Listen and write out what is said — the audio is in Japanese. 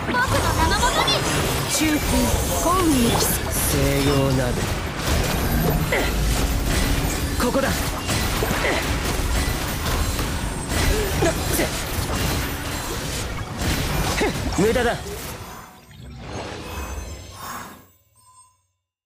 僕の名のもとに。 中空本にキス西洋鍋ここだ。無駄だ。